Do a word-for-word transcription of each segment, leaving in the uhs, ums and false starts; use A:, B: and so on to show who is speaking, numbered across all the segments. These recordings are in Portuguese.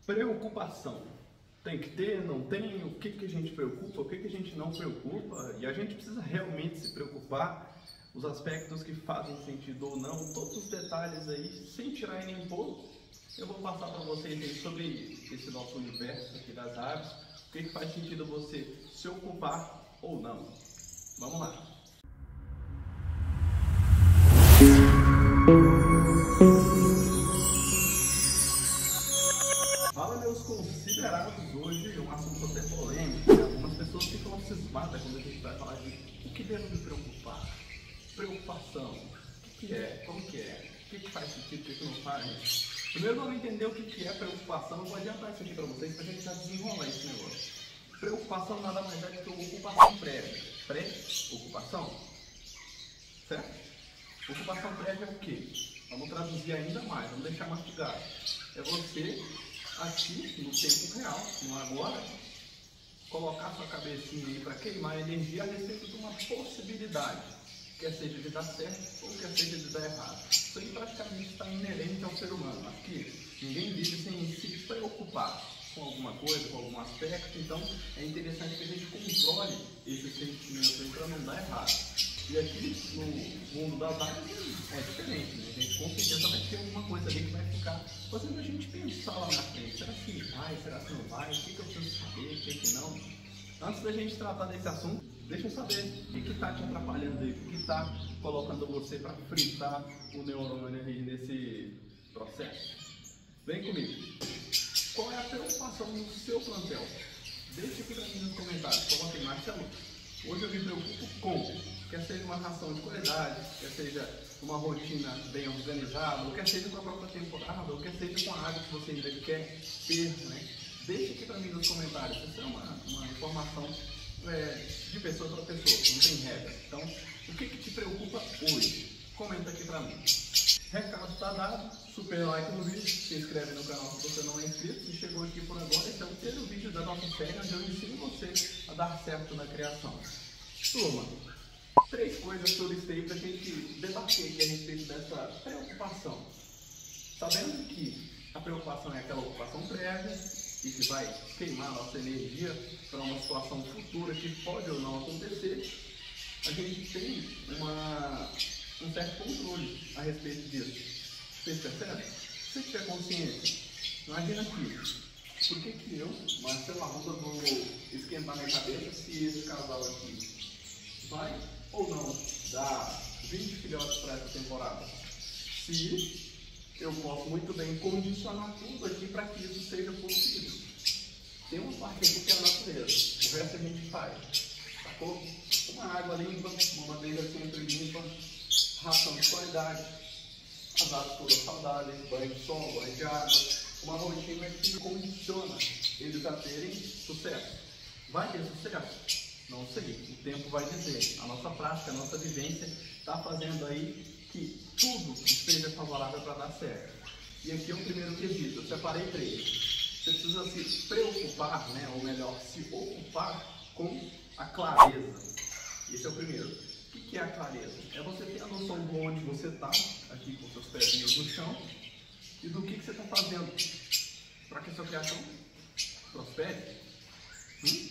A: Preocupação. Tem que ter, não tem? O que, que a gente preocupa, o que, que a gente não preocupa? E a gente precisa realmente se preocupar, os aspectos que fazem sentido ou não, todos os detalhes aí, sem tirar e nem pôr. Eu vou passar para vocês aí sobre esse nosso universo aqui das aves, o que, que faz sentido você se ocupar ou não. Vamos lá! Fala, meus considerados, hoje um assunto até polêmico, né? Algumas pessoas ficam cismadas quando a gente vai falar de o que devo me preocupar, preocupação, o que, que é, como que é, o que, que faz sentido, o que, que não faz. Primeiro vamos entender o que, que é preocupação, eu vou adiantar isso aqui para vocês para a gente já desenrolar esse negócio. Preocupação nada mais é do que ocupação prévia, pré-ocupação, certo? Ocupação prévia é o quê? Vamos traduzir ainda mais, vamos deixar mastigado. É você aqui no tempo real, no agora, colocar sua cabecinha aí para queimar energia a respeito de uma possibilidade, quer seja de dar certo ou quer seja de dar errado. Isso aí praticamente está inerente ao ser humano. Aqui ninguém vive sem se preocupar com alguma coisa, com algum aspecto, então é interessante que a gente controle esse sentimento aí para não dar errado. E aqui no mundo das aves é diferente, né? A gente com certeza vai ter alguma coisa ali que vai ficar fazendo a gente pensar lá na frente. Será que vai? Será que não vai? O que, que eu preciso saber? O que, que não? Antes da gente tratar desse assunto, deixa eu saber o que está te atrapalhando aí, o que está colocando você para fritar o neurônio aí nesse processo. Vem comigo. Qual é a preocupação no seu plantel? Deixa aqui para mim nos comentários. Coloque aí, Marcelo. Hoje eu me preocupo com, quer seja uma ração de qualidade, quer seja uma rotina bem organizada, ou quer seja para a própria temporada, ou quer seja com a água que você ainda quer ter, né? Deixa aqui para mim nos comentários. Isso é uma, uma informação é, de pessoa para pessoa, não tem regra. Então, o que, que te preocupa hoje? Comenta aqui para mim. Recado está dado, super like no vídeo, se inscreve no canal se você não é inscrito. Se chegou aqui por agora, esse é o terceiro vídeo da nossa série onde eu ensino você a dar certo na criação. Turma, três coisas que eu listei para a gente debater aqui a respeito dessa preocupação. Sabendo que a preocupação é aquela ocupação prévia e que vai queimar nossa energia para uma situação futura que pode ou não acontecer, a gente tem uma... um certo controle a respeito disso. Vocês percebem? Se você tiver consciência, imagina aqui, por que que eu, Marcelo Arruda, vou esquentar minha cabeça se esse casal aqui vai ou não dar vinte filhotes para essa temporada? Se eu posso muito bem condicionar tudo aqui para que isso seja possível. Tem uma parte aqui que é a natureza, o resto a gente faz. Sacou? Uma água limpa, uma madeira sempre limpa, ração de qualidade, as aves todas saudáveis, banho de sol, banho de água, uma rotina que condiciona eles a terem sucesso. Vai ter sucesso? Não sei, o tempo vai dizer. A nossa prática, a nossa vivência está fazendo aí que tudo esteja favorável para dar certo. E aqui é o primeiro quesito, eu separei três. Você precisa se preocupar, né, ou melhor, se ocupar com a clareza. Esse é o primeiro. O que é a clareza? É você ter a noção de onde você está, aqui com seus pezinhos no chão, e do que, que você está fazendo para que a sua criação prospere. Hum?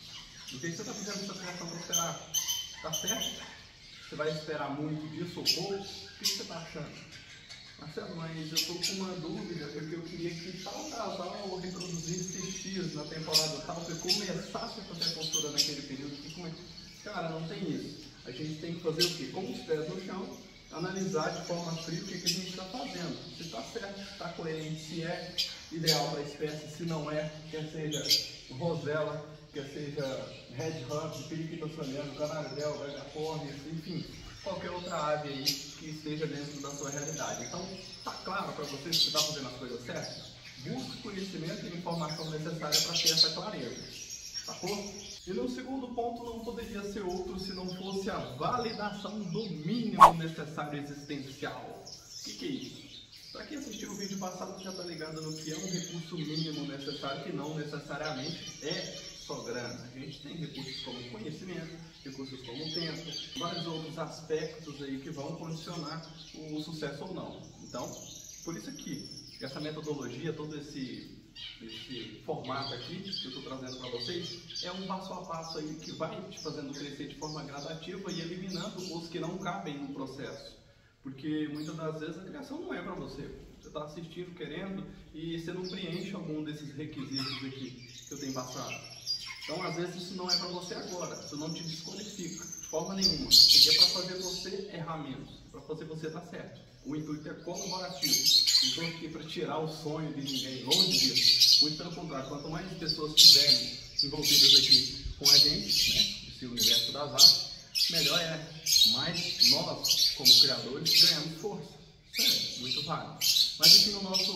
A: Do que, que você está fazendo para a sua criação prosperar? Está certo? Você vai esperar muito disso ou pouco? O que, que você está achando? Marcelo, mas eu estou com uma dúvida, porque eu queria que tal casal reproduzisse X na temporada tal, que começasse a fazer a postura naquele período. Que come... Cara, não tem isso. A gente tem que fazer o quê? Com os pés no chão, analisar de forma fria o que, que a gente está fazendo. Se está certo, se está coerente, se é ideal para a espécie, se não é, quer seja rosela, quer seja red hawk, periquita soniana, canaridel, megacornis, enfim, qualquer outra ave aí que esteja dentro da sua realidade. Então, está claro para você se está fazendo as coisas certas? Busque conhecimento e informação necessária para ter essa clareza. Sacou? E no segundo ponto não poderia ser outro se não fosse a validação do mínimo necessário existencial. O que, que é isso? Para quem assistiu o vídeo passado já está ligado no que é um recurso mínimo necessário, que não necessariamente é só grana. A gente tem recursos como conhecimento, recursos como tempo, vários outros aspectos aí que vão condicionar o sucesso ou não. Então, por isso aqui, essa metodologia, todo esse nesse formato aqui que eu estou trazendo para vocês, é um passo a passo aí que vai te fazendo crescer de forma gradativa e eliminando os que não cabem no processo. Porque muitas das vezes a criação não é para você. Você está assistindo, querendo, e você não preenche algum desses requisitos aqui que eu tenho passado. Então, às vezes, isso não é para você agora. Isso não te desqualifica de forma nenhuma. Porque é para fazer você errar menos, para fazer você dar certo. O intuito é colaborativo. Não estou aqui para tirar o sonho de ninguém, longe disso. Muito pelo contrário, quanto mais pessoas estiverem envolvidas aqui com a gente, né, esse universo das artes, melhor é. Mais nós, como criadores, ganhamos força. Isso é muito válido. Mas aqui no nosso,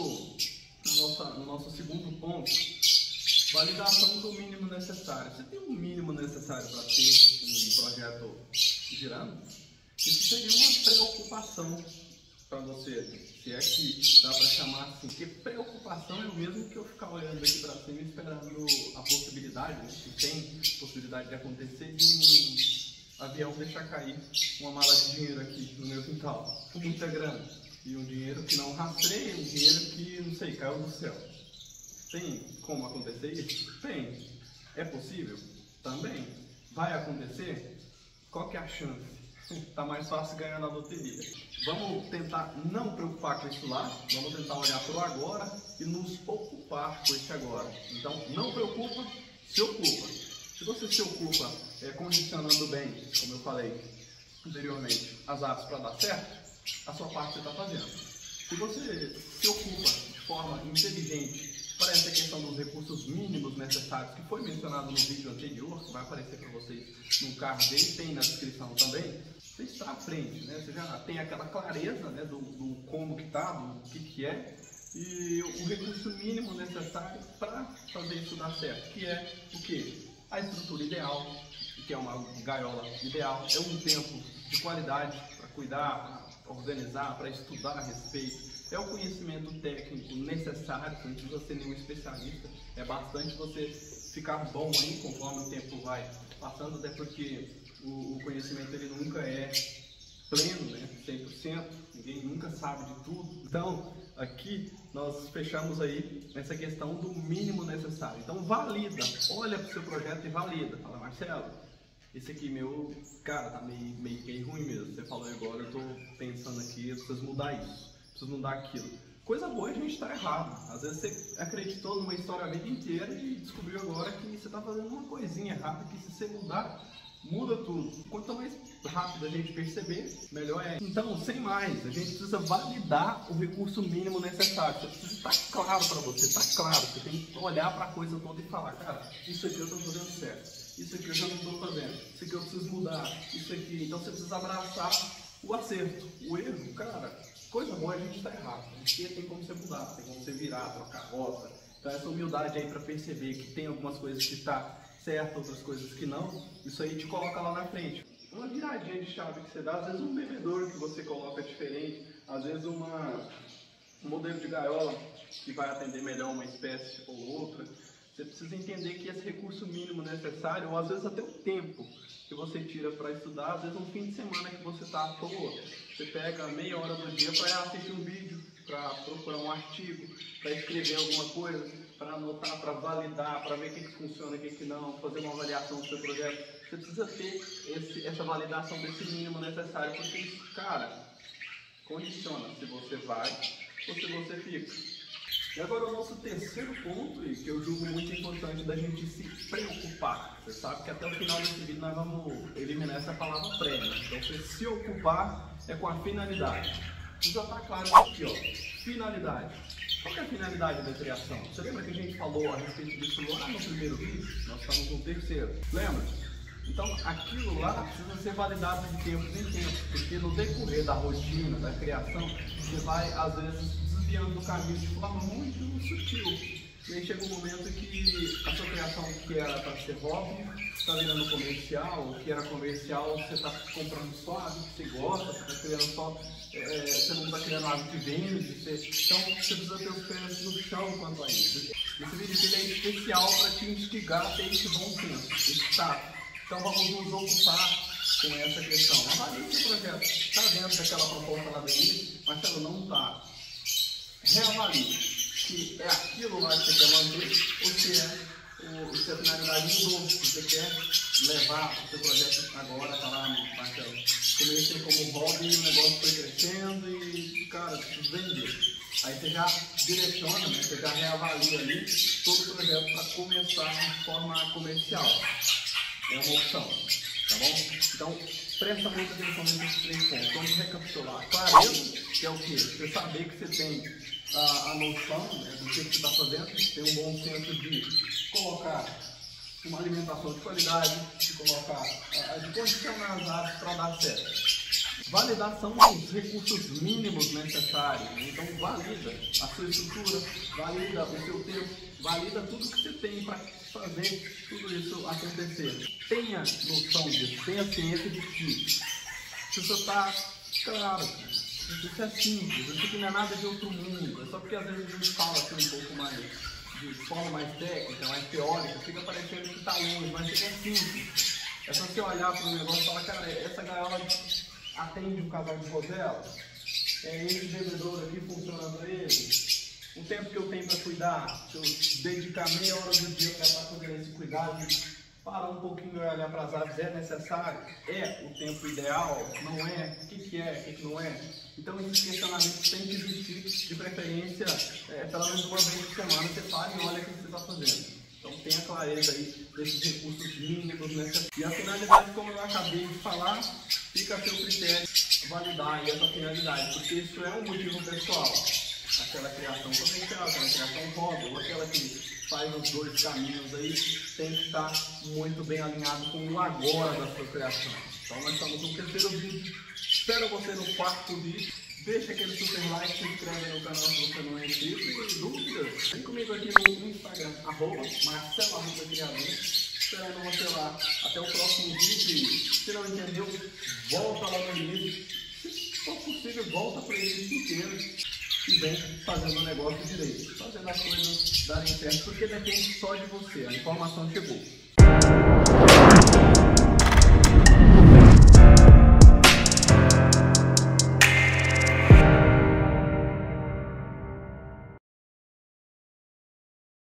A: no nosso, no nosso segundo ponto, validação do mínimo necessário. Você tem um mínimo necessário para ter um projeto girando? Isso seria uma preocupação para você, se é que dá para chamar assim, porque preocupação é o mesmo que eu ficar olhando aqui para cima e esperando a possibilidade, né, que tem possibilidade de acontecer, de um avião deixar cair uma mala de dinheiro aqui no meu quintal, com muita grana, e um dinheiro que não rastreia, um dinheiro que, não sei, caiu do céu. Tem como acontecer isso? Tem. É possível? Também. Vai acontecer? Qual que é a chance? Tá mais fácil ganhar na loteria. Vamos tentar não preocupar com isso lá, vamos tentar olhar para o agora e nos ocupar com esse agora. Então, não preocupa, se ocupa. Se você se ocupa é, condicionando bem, como eu falei anteriormente, as artes para dar certo, a sua parte você está fazendo. Se você se ocupa de forma inteligente para essa questão dos recursos mínimos necessários, que foi mencionado no vídeo anterior, que vai aparecer para vocês no card dele, tem na descrição também, você está à frente, né? Você já tem aquela clareza, né, do, do como que está, do que que é, e o recurso mínimo necessário para fazer isso dar certo, que é o quê? A estrutura ideal, que é uma gaiola ideal, é um tempo de qualidade para cuidar, para organizar, para estudar a respeito. É o conhecimento técnico necessário, você não precisa ser nenhum especialista, é bastante você ficar bom aí conforme o tempo vai passando, até porque o, o conhecimento ele nunca é pleno, né, cem por cento, ninguém nunca sabe de tudo. Então, aqui nós fechamos aí essa questão do mínimo necessário. Então, valida, olha para o seu projeto e valida. Fala, Marcelo, esse aqui meu, cara, tá meio, meio, meio ruim mesmo. Você falou agora, eu estou pensando aqui, eu preciso mudar isso. Preciso mudar aquilo. Coisa boa é a gente estar errado. Às vezes você acreditou numa história a vida inteira e descobriu agora que você está fazendo uma coisinha errada, que se você mudar, muda tudo. Quanto mais rápido a gente perceber, melhor é. Então, sem mais, a gente precisa validar o recurso mínimo necessário. Você precisa estar claro para você, está claro. Você tem que olhar para a coisa toda e falar, cara, isso aqui eu estou fazendo certo, isso aqui eu já não estou fazendo, isso aqui eu preciso mudar, isso aqui. Então você precisa abraçar o acerto. O erro, cara, coisa boa é a gente estar errado, porque tem como você mudar, tem como você virar, trocar rota. Então essa humildade aí para perceber que tem algumas coisas que tá certo, outras coisas que não, isso aí te coloca lá na frente. Uma viradinha de chave que você dá, às vezes um bebedouro que você coloca diferente, às vezes uma, um modelo de gaiola que vai atender melhor uma espécie ou outra. Você precisa entender que esse recurso mínimo necessário, ou às vezes até o tempo que você tira para estudar, às vezes um fim de semana que você está à toa, você pega meia hora do dia para assistir um vídeo, para procurar um artigo, para escrever alguma coisa, para anotar, para validar, para ver o que, que funciona e o que, que não, fazer uma avaliação do seu projeto. Você precisa ter esse, essa validação desse mínimo necessário, porque isso, cara, condiciona se você vai ou se você fica. E agora o nosso terceiro ponto, e que eu julgo muito importante da gente se preocupar. Você sabe que até o final desse vídeo nós vamos eliminar essa palavra prévia. Então você se ocupar é com a finalidade. Já está claro aqui, ó. Finalidade. Qual que é a finalidade da criação? Você lembra que a gente falou a respeito disso lá no primeiro vídeo? Nós estamos no terceiro. Lembra? Então aquilo lá precisa ser validado de tempo em tempo, porque no decorrer da rotina, da criação, você vai às vezes do caminho de forma muito sutil. E aí chega um momento que a sua criação, que era para ser hobby, está virando comercial, o que era comercial você está comprando só algo que você gosta, você está criando só, é, você não está criando algo que vende, você, então você precisa ter os pés no chão quanto a isso. Esse vídeo ele é especial para te instigar a ter esse bom senso, esse tato. Então vamos nos ocupar com essa questão. Avalie esse projeto. Está dentro daquela proposta lá do início, Marcelo, não está. Reavalie. que é aquilo lá que você quer manter, ou se é o, se a finalidade mudou, se você quer levar o seu projeto agora, tá lá no papel. Comecei como hobby e o negócio foi crescendo e, cara, preciso vender. Aí você já direciona, né? Você já reavalia ali todo o projeto para começar de forma comercial. É uma opção, tá bom? Então, presta muita atenção nesses três pontos. Vamos recapitular. Clareza, que é o quê? Você saber que você tem a, a noção, né, do que você está fazendo, ter um bom senso de colocar uma alimentação de qualidade, de colocar, de condicionar as aves para dar certo. Validação dos recursos mínimos necessários. Então, valida a sua estrutura, valida o seu tempo, valida tudo que você tem para fazer tudo isso acontecer. Tenha noção disso, tenha ciência de que se você está, claro, isso é simples, isso aqui não é nada de outro mundo, é só porque às vezes a gente fala assim um pouco mais, de forma mais técnica, mais teórica, fica parecendo que está longe, mas isso é simples. É só você olhar para o negócio e falar, cara, essa gaiola atende um casal de rodela, é esse bebedouro aqui funciona para ele, o tempo que eu tenho para cuidar, se eu dedicar meia hora do dia para estar fazendo esse cuidado, parar um pouquinho e olhar para as aves, é necessário? É o tempo ideal? Não é? O que, que é? O que, que não é? Então esses questionamentos têm que existir, de preferência, é, pelo menos uma vez por semana, você para e olha o que você está fazendo. Então tenha clareza aí desses recursos mínimos necessários. E a finalidade, como eu acabei de falar, fica a seu critério validar aí essa finalidade, porque isso é um motivo pessoal. Aquela criação comercial, aquela criação hobby, ou aquela que faz os dois caminhos aí, tem que estar muito bem alinhado com o agora da sua criação. Então nós estamos no terceiro vídeo, espero você no quarto vídeo. Deixa aquele super like, se inscreve no canal se você não é inscrito e dúvidas, vem comigo aqui no Instagram, arroba Marcelo Arruda Criador, esperando você lá. Até o próximo vídeo e se não entendeu, volta lá no início, se for possível, volta para o início inteiro e vem fazendo o negócio direito, fazendo as coisas darem certo, porque depende só de você, a informação chegou.